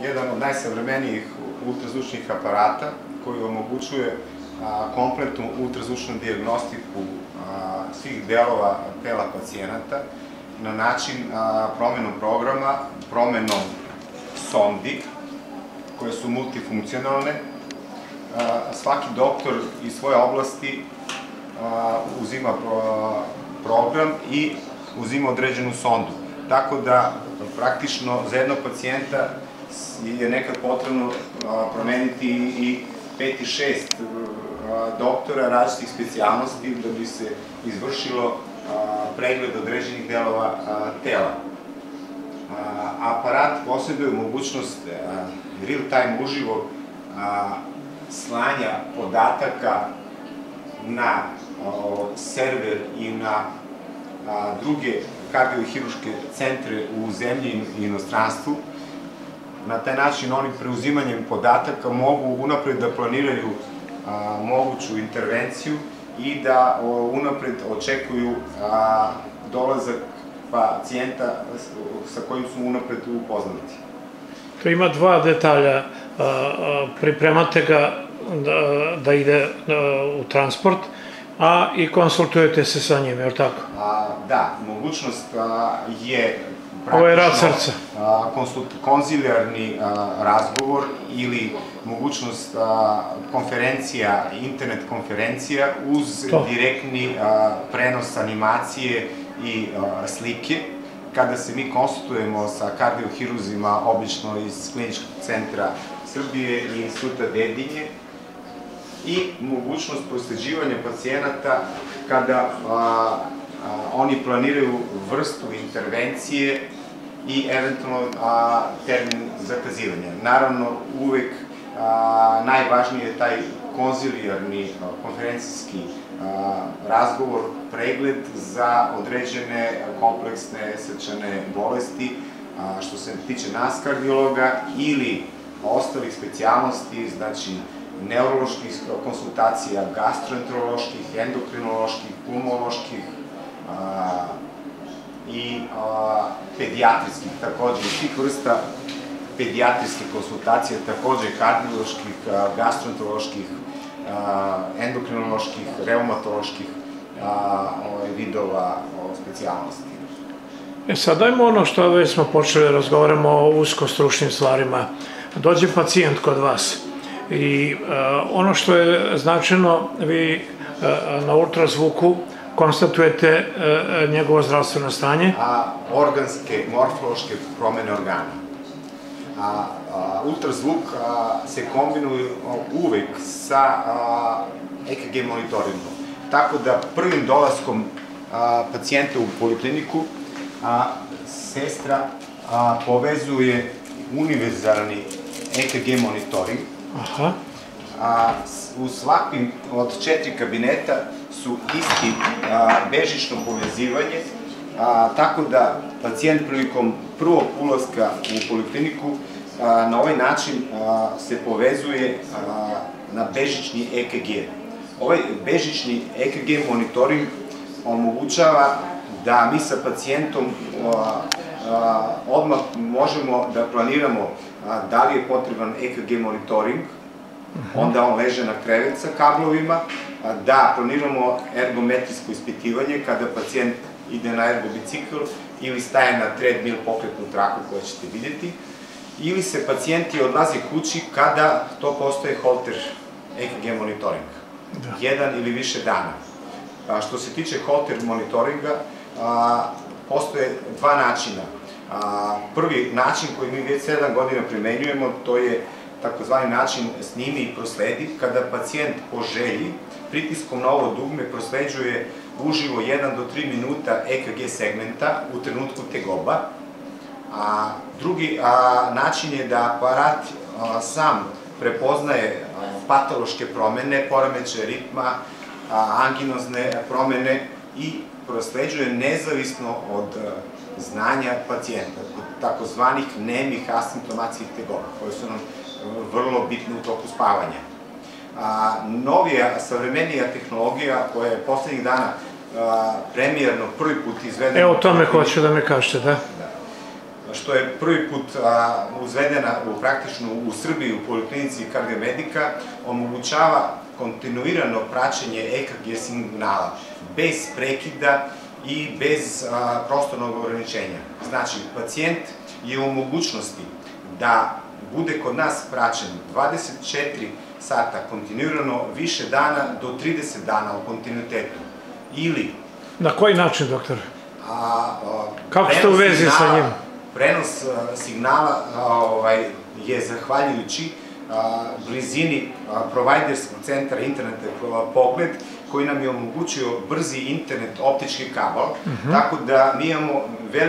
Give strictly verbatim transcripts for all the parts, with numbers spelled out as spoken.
jedan od najsavremenijih ultrazvučnih aparata koji omogućuje kompletnu ultrazvučnu dijagnostiku svih delova tela pacijenata na način promenom programa, promenom sondi koje su multifunkcionalne. Svaki doktor iz svoje oblasti uzima program i uzima određenu sondu. Tako da praktično za jednog pacijenta je nekad potrebno promeniti i pet i šest doktora različitih specijalnosti da bi se izvršilo pregled određenih delova tela. Aparat posjeduje mogućnost real-time uživo slanja podataka na server i na druge kardiohirurške centre u zemlji i inostranstvu. Na taj način oni preuzimanjem podataka mogu unapred da planiraju moguću intervenciju i da unapred očekuju dolazak pacijenta sa kojim su unapred upoznati. To ima dva detalja. Pripremate ga da ide u transport, a i konsultujete se sa njim, je li tako? Da, mogućnost je praktično konzilijarni razgovor ili mogućnost konferencija, internet konferencija uz direktni prenos animacije i slike. Kada se mi konsultujemo sa kardiohiruzima, obično iz Kliničkog centra Srbije i Instituta Dedinje, i mogućnost prosleđivanja pacijenata kada oni planiraju vrstu intervencije i eventualno termin zakazivanja. Naravno, uvek najvažniji je taj konzilijarni konferencijski razgovor, pregled za određene kompleksne srčane bolesti, što se tiče nas kardiologa ili ostalih specijalnosti, znači neuroloških konsultacija, gastroenteroloških, endokrinoloških, pulmoloških i pedijatrijskih, takođe i svih vrsta pedijatrijskih konsultacija, takođe kardioloških, gastroenteroloških, endokrinoloških, reumatoloških vidova specijalnosti. E sad, dajmo ono što već smo počeli da razgovaramo o uskostručnim stvarima. Dođe pacijent kod vas i ono što je značajno, vi na ultrazvuku konstatujete njegovo zdravstveno stanje? Organske, morfološke promene organa. Ultrazvuk se kombinuje uvek sa E K G monitoringom. Tako da prvim dolaskom pacijenta u polikliniku sestra povezuje univerzalni E K G monitoring. U svakim od četiri kabineta su isti bežično povezivanje, tako da pacijent prilikom prvog ulaska u polikliniku na ovaj način se povezuje na bežični E K G. Ovaj bežični E K G monitoring omogućava da mi sa pacijentom odmah možemo da planiramo da li je potreban E K G monitoring, onda on leže na krevet sa kablovima, da planiramo ergometrijsko ispitivanje kada pacijent ide na ergobicikl ili staje na treadmill pokretnu traku koju ćete vidjeti, ili se pacijenti odlaze kući kada to postoje holter E K G monitoring, jedan ili više dana. Što se tiče holter monitoringa, postoje dva načina. Prvi način koji mi već sedam godina primenjujemo, to je takozvani način snimi i prosledi, kada pacijent po želji pritiskom na ovo dugme prosleđuje uživo jedan do tri minuta E K G segmenta u trenutku tegoba. Drugi način je da aparat sam prepoznaje patološke promene, poremećaje ritma, anginozne promene i prosleđuje nezavisno od znanja pacijenta, takozvanih nemih asimptomatskih tegoba, koje su nam vrlo bitne u toku spavanja. Novija, savremenija tehnologija koja je poslednjih dana premijerno prvi put izvedena... Evo o tome hoću da me kažete, da? što je prvi put uzvedena praktično u Srbiji u Poliklinici Kardiomedika, omogućava kontinuirano praćenje E K G signala, bez prekida i bez prostornog ograničenja. Znači, pacijent je u mogućnosti da bude kod nas praćen dvadeset četiri sata kontinuirano više dana do trideset dana u kontinuitetu. Ili... Na koji način, doktor? Kako ste u vezi sa njim? Prenos signala je zahvaljujući blizini provajderskog centra interneta Pogled, koji nam je omogućio brzi internet optički kabel, tako da mi imamo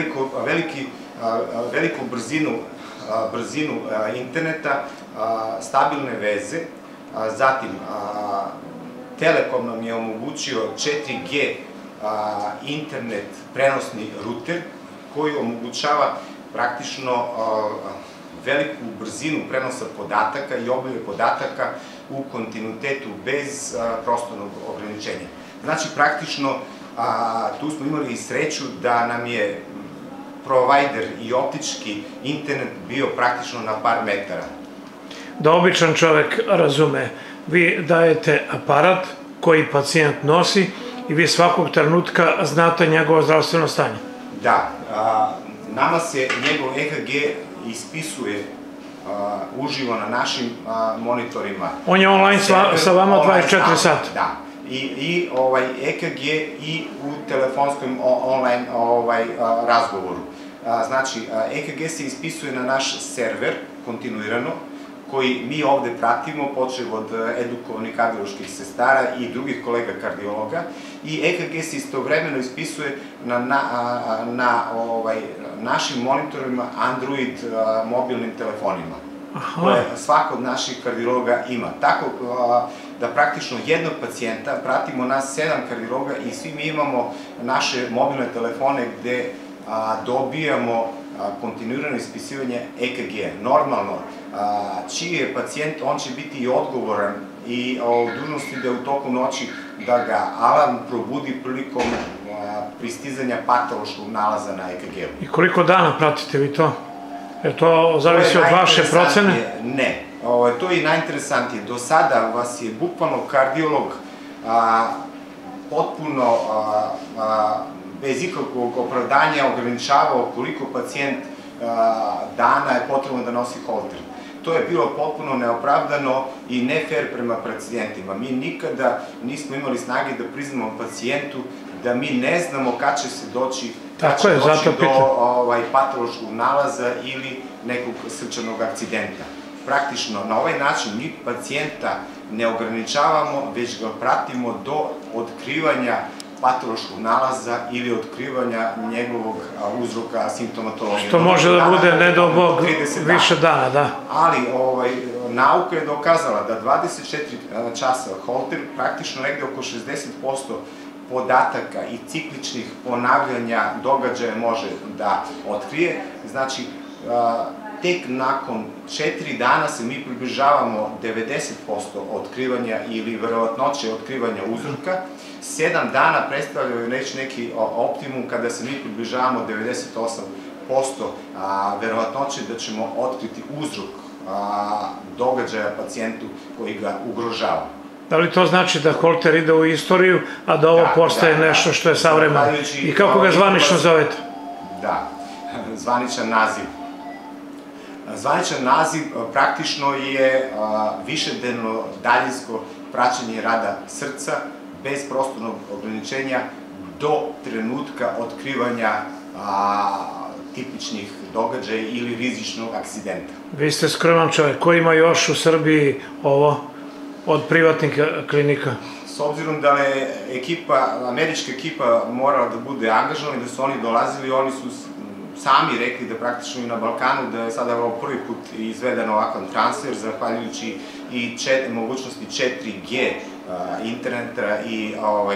veliku brzinu interneta, stabilne veze. Zatim, Telekom nam je omogućio četiri G internet prenosni ruter, koji omogućava praktično veliku brzinu prenosa podataka i objave podataka u kontinuitetu bez prostornog ograničenja. Znači, praktično, tu smo imali i sreću da nam je provajder i optički internet bio praktično na par metara. Da običan čovek razume, vi dajete aparat koji pacijent nosi i vi svakog trenutka znate njegovo zdravstveno stanje. Da, nama se njegov E K G ispisuje uživo na našim monitorima. On je online sa vama dvadeset četiri sata? Da, i E K G i u telefonskom online razgovoru. Znači, E K G se ispisuje na naš server kontinuirano, koji mi ovde pratimo, počev od edukovanih kardioloških sestara i drugih kolega kardiologa, i E K G se istovremeno ispisuje na našim monitorima Android mobilnim telefonima, koje svako od naših kardiologa ima. Tako da praktično jednog pacijenta pratimo nas sedam kardiologa i svi mi imamo naše mobilne telefone gde dobijamo kontinuirano ispisivanje E K G. Normalno, čiji je pacijent, on će biti i odgovoran i u dužnosti da je u toku noći da ga alarm probudi prilikom pristizanja patološkog nalaza na E K G-u. I koliko dana pratite vi to? Jer to zavisi od vaše procene? Ne, to je i najinteresantije. Do sada vas je bukvalno kardiolog potpuno bez ikakvog opravdanja ograničavao koliko pacijent dana je potrebno da nosi holter. To je bilo potpuno neopravdano i ne fair prema pacijentima. Mi nikada nismo imali snage da priznamo pacijentu da mi ne znamo kad će se doći do patološkog nalaza ili nekog srčanog akcidenta. Praktično, na ovaj način mi pacijenta ne ograničavamo, već ga pratimo do otkrivanja patološkog nalaza ili otkrivanja njegovog uzroka simptomatologije. Što može da bude, ne do Bog, više dana, da. Ali nauka je dokazala da dvadeset četiri časa holter praktično negde oko šezdeset posto podataka i cikličnih ponavljanja događaja može da otkrije. Znači, tek nakon četiri dana se mi približavamo devedeset posto otkrivanja ili verovatnoće otkrivanja uzroka. sedam dana predstavljaju neki optimum kada se mi približavamo devedeset osam posto verovatnoće da ćemo otkriti uzrok događaja pacijentu koji ga ugrožava. Da li to znači da holter ide u istoriju, a da ovo postaje nešto što je savremeno? I kako ga zvanično zovete? Da, zvaničan naziv. Zvaničan naziv praktično je višedelno daljinsko praćenje rada srca bez prostornog ograničenja do trenutka otkrivanja tipičnih događaja ili rizičnog akcidenta. Vi ste skroman čovjek. Ko ima još u Srbiji ovo od privatnih klinika? S obzirom da je američka ekipa morala da bude angažovana i da su oni dolazili, oni su sami rekli da praktično i na Balkanu da je sada ovo prvi put izveden ovakav transfer, zahvaljujući i mogućnosti četiri G interneta i...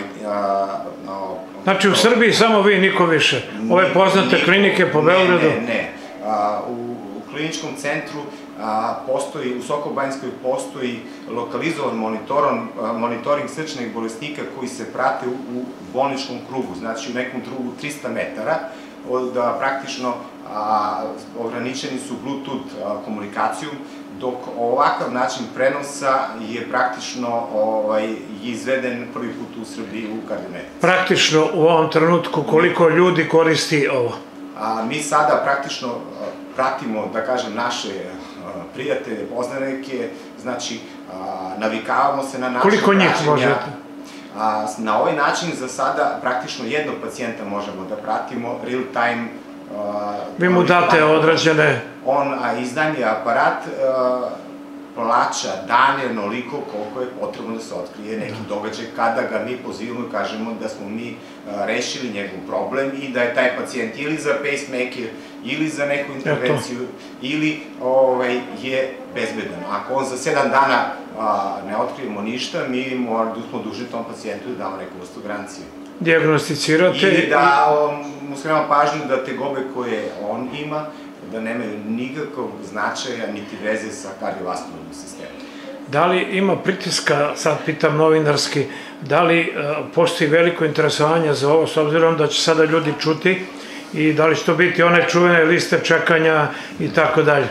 Znači u Srbiji samo vi, niko više? Ove poznate klinike po Beogradu? Ne, ne. U kliničkom centru postoji, u Sokobanjskoj postoji lokalizovan monitoring srčanih bolesnika koji se prate u bolničkom krugu, znači u nekom krugu trista metara, da praktično ograničeni su Bluetooth komunikacijom, dok ovakav način prenosa je praktično izveden prvi put u Srbiji u kardiometici. Praktično u ovom trenutku koliko ljudi koristi ovo? Mi sada praktično pratimo, da kažem, naše prijatelje, poznanike, znači navikavamo se na naše praćenja. Koliko njih možete? Na ovaj način za sada praktično jednog pacijenta možemo da pratimo real time. Vi mu date određene... On iznajmlja aparat, plaća dane onoliko koliko je potrebno da se otkrije neki događaj, kada ga mi pozivamo i kažemo da smo mi rešili njegov problem i da je taj pacijent ili za pacemaker, ili za neku intervenciju, ili je bezbedan. Ako on za sedam dana ne otkrijemo ništa, mi smo dužni tom pacijentu da damo neku vrstu garancije. Dijagnosticirate... Ili da mu skrenemo pažnju da tegobe koje on ima, da nemaju nikakvog značaja niti veze sa kardiovaskularnim sistemom. Da li ima pritiska, sad pitam novinarski, da li postoji veliko interesovanje za ovo, s obzirom da će sada ljudi čuti, i da li će to biti one čuvene liste čekanja i tako dalje?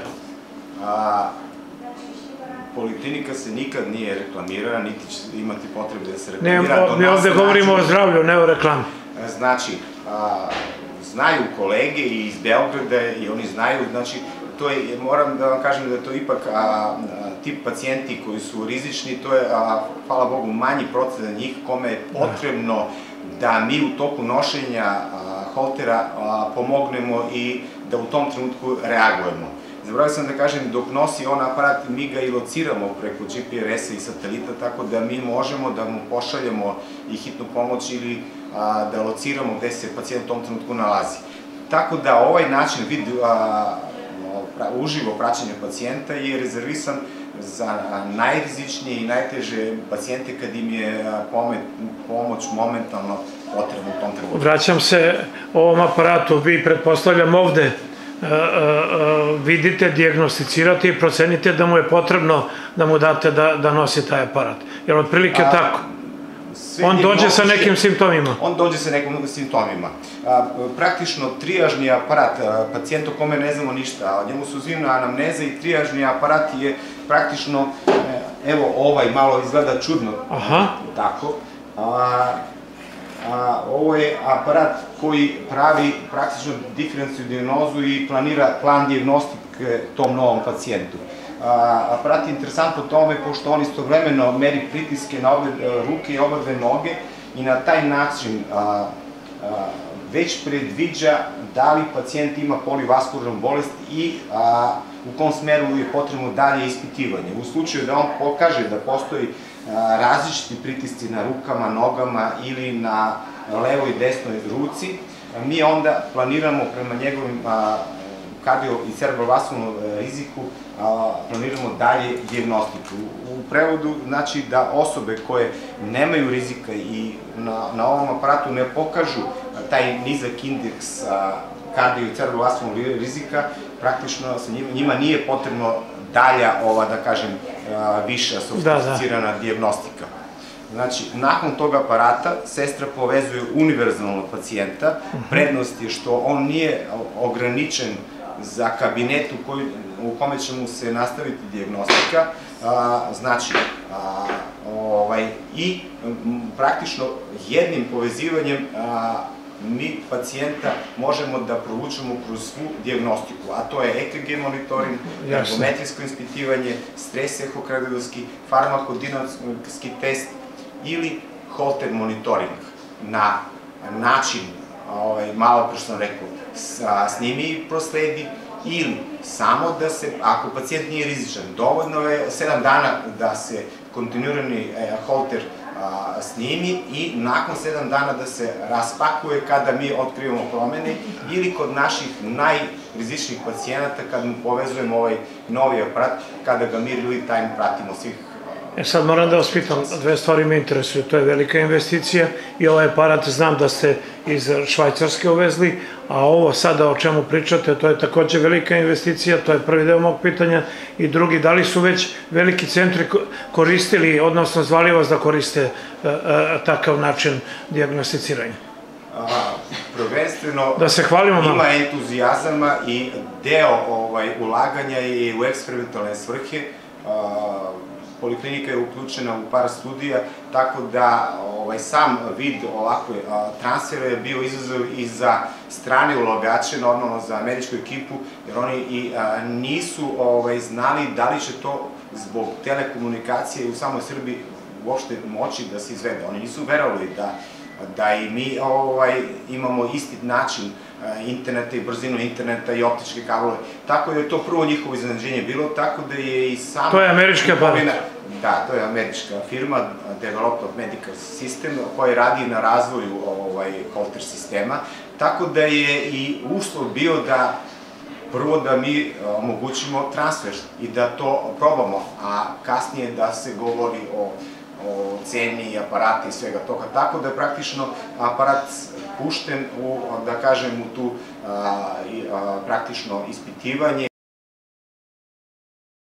Poliklinika se nikad nije reklamirala, niti će imati potrebe da se reklamira. Ne, mi ovde govorimo o zdravlju, ne o reklami. Znači, znaju kolege i iz Beograda i oni znaju, znači, to je, moram da vam kažem da je to ipak tip pacijenti koji su rizični, to je, hvala Bogu, manji procenat njih kome je potrebno da mi u toku nošenja holtera pomognemo i da u tom trenutku reagujemo. Zaboravio sam da kažem, dok nosi on aparat, mi ga i lociramo preko G P R S-a i satelita, tako da mi možemo da mu pošaljemo i hitnu pomoć ili da lociramo gde se pacijent u tom trenutku nalazi. Tako da ovaj način, vid uživo praćenja pacijenta je rezervisan za najrizičnije i najteže pacijente kad im je pomoć momentalno potrebna u tom trenutku. Vraćam se ovom aparatu, vi pretpostavljam ovde vidite, dijagnosticirate i procenite da mu je potrebno da mu date da nosi taj aparat. Je li otprilike tako? On dođe sa nekim simptomima? On dođe sa nekim simptomima. Praktično trijažni aparat, pacijent o kome ne znamo ništa, njemu su zimna anamneza i trijažni aparat je praktično, evo ovaj malo izgleda čudno, tako. Ovo je aparat koji pravi praktično diferenciju dijagnozu i planira plan dijagnostike tom novom pacijentu. Aparat je interesant po tome pošto on istovremeno meri pritiske na obe ruke i obe noge i na taj način već predviđa da li pacijent ima polivaskularnu bolest i u kom smeru je potrebno dalje ispitivanje. U slučaju da on pokaže da postoji različiti pritisci na rukama, nogama ili na levoj i desnoj ruci, mi onda planiramo prema njegovim kardio i cerebrovaskularnom riziku, planiramo dalje dijagnostiku. U prevodu znači da osobe koje nemaju rizika i na ovom aparatu ne pokažu taj nizak indeks kardio i cerebrovaskularnog rizika, praktično njima nije potrebno dalja, ova, da kažem, viša sofisticirana dijagnostika. Znači, nakon tog aparata, sestra povezuje univerzalnog pacijenta. Prednost je što on nije ograničen za kabinet u kome će mu se nastaviti dijagnostika. Znači, i praktično jednim povezivanjem mi pacijenta možemo da provučemo kroz svu dijagnostiku, a to je E K G monitoring, ergometrijsko ispitivanje, stres ehokardiografski, farmakodinamski test ili holter monitoring na način, malo pre što sam rekao, snimi i prosledi ili samo da se, ako pacijent nije rizičan, dovoljno je sedam dana da se kontinuirani holter snimi i nakon sedam dana da se raspakuje kada mi otkrivamo promene ili kod naših najrizičnijih pacijenata kada mu povezujemo ovaj novi aparat, kada ga mi real time pratimo svih. E sad moram da vas pitam, dve stvari me interesuju, to je velika investicija i ovaj aparat znam da ste iz Švajcarske uvezli, a ovo sada o čemu pričate, to je takođe velika investicija, to je prvi deo mog pitanja, i drugi, da li su već veliki centri koristili, odnosno zvali vas da koriste takav način dijagnosticiranja? prvenstveno da se hvalimo malo. Ima entuzijazama i deo ulaganja je u eksperimentalne svrhe. Poliklinika je uključena u par studija, tako da sam vid ovakve transfera je bio izazov i za strane ulagače, normalno za američku ekipu, jer oni nisu znali da li će to zbog telekomunikacije u samoj Srbiji uopšte moći da se izvede. Oni nisu verovali da i mi imamo isti način interneta i brzinu interneta i optičke kablove. Tako da je to prvo njihovo iznenađenje bilo, tako da je i sama... To je američka aparat. Da, to je američka firma, Development Medical System, koja radi na razvoju Holter sistema, tako da je i uslov bio da prvo da mi omogućimo transfer i da to probamo, a kasnije da se govori o ceni aparata i svega toga. Tako da je praktično aparat pušten u, da kažem, u tu praktično ispitivanje.